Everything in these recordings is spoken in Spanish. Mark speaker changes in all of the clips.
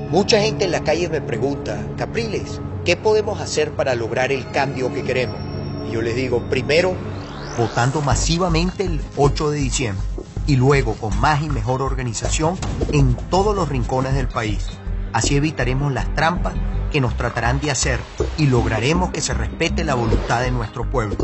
Speaker 1: Mucha gente en la calle me pregunta, Capriles, ¿qué podemos hacer para lograr el cambio que queremos? Y yo les digo, primero, votando masivamente el 8 de diciembre y luego con más y mejor organización en todos los rincones del país. Así evitaremos las trampas que nos tratarán de hacer y lograremos que se respete la voluntad de nuestro pueblo.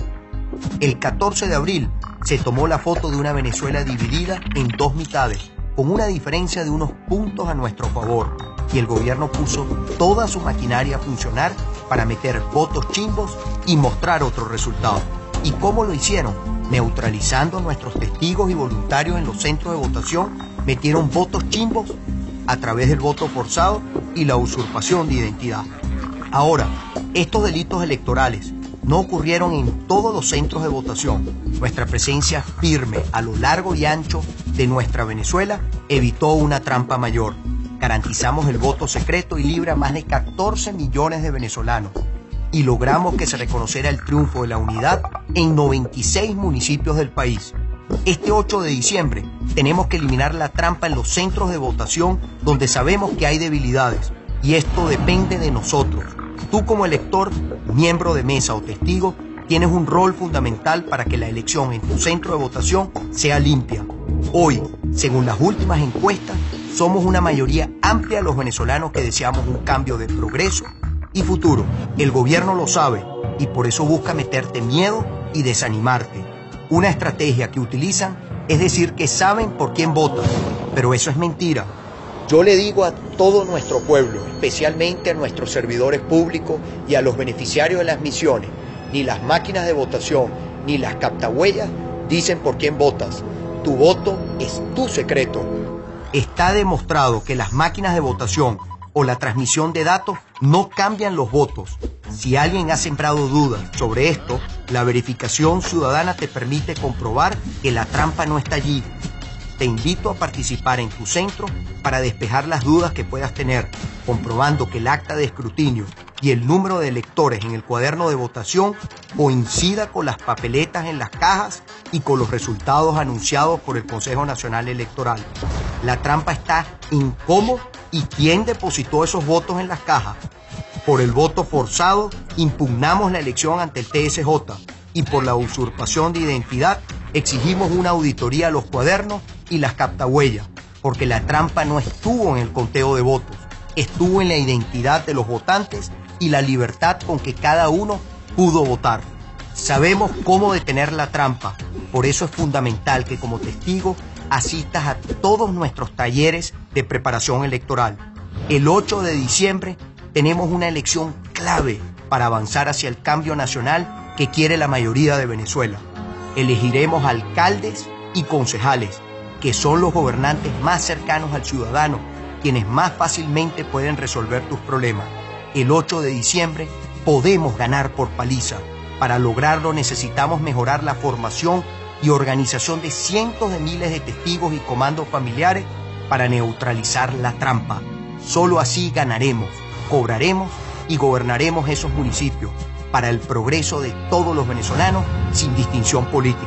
Speaker 1: El 14 de abril se tomó la foto de una Venezuela dividida en dos mitades, con una diferencia de unos puntos a nuestro favor, y el gobierno puso toda su maquinaria a funcionar para meter votos chimbos y mostrar otro resultado. ¿Y cómo lo hicieron? Neutralizando a nuestros testigos y voluntarios en los centros de votación, metieron votos chimbos a través del voto forzado y la usurpación de identidad. Ahora, estos delitos electorales no ocurrieron en todos los centros de votación. Nuestra presencia firme a lo largo y ancho de nuestra Venezuela evitó una trampa mayor. Garantizamos el voto secreto y libre a más de 14 millones de venezolanos y logramos que se reconociera el triunfo de la unidad en 96 municipios del país. Este 8 de diciembre tenemos que eliminar la trampa en los centros de votación donde sabemos que hay debilidades, y esto depende de nosotros. Tú como elector, miembro de mesa o testigo, tienes un rol fundamental para que la elección en tu centro de votación sea limpia. Hoy, según las últimas encuestas, somos una mayoría amplia los venezolanos que deseamos un cambio de progreso y futuro. El gobierno lo sabe y por eso busca meterte miedo y desanimarte. Una estrategia que utilizan es decir que saben por quién votan, pero eso es mentira. Yo le digo a todo nuestro pueblo, especialmente a nuestros servidores públicos y a los beneficiarios de las misiones, ni las máquinas de votación ni las captahuellas dicen por quién votas. Tu voto es tu secreto. Está demostrado que las máquinas de votación o la transmisión de datos no cambian los votos. Si alguien ha sembrado dudas sobre esto, la verificación ciudadana te permite comprobar que la trampa no está allí. Te invito a participar en tu centro para despejar las dudas que puedas tener, comprobando que el acta de escrutinio y el número de electores en el cuaderno de votación coincida con las papeletas en las cajas y con los resultados anunciados por el Consejo Nacional Electoral. La trampa está en cómo y quién depositó esos votos en las cajas. Por el voto forzado impugnamos la elección ante el TSJ y por la usurpación de identidad exigimos una auditoría a los cuadernos y las captahuellas, porque la trampa no estuvo en el conteo de votos, estuvo en la identidad de los votantes y la libertad con que cada uno pudo votar. Sabemos cómo detener la trampa, por eso es fundamental que como testigo asistas a todos nuestros talleres de preparación electoral. El 8 de diciembre tenemos una elección clave para avanzar hacia el cambio nacional que quiere la mayoría de Venezuela. Elegiremos alcaldes y concejales, que son los gobernantes más cercanos al ciudadano, quienes más fácilmente pueden resolver tus problemas. El 8 de diciembre podemos ganar por paliza. Para lograrlo necesitamos mejorar la formación y organización de cientos de miles de testigos y comandos familiares para neutralizar la trampa. Solo así ganaremos, cobraremos y gobernaremos esos municipios para el progreso de todos los venezolanos sin distinción política.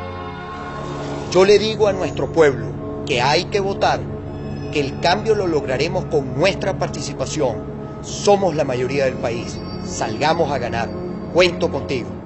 Speaker 1: Yo le digo a nuestro pueblo que hay que votar, que el cambio lo lograremos con nuestra participación. Somos la mayoría del país. Salgamos a ganar. Cuento contigo.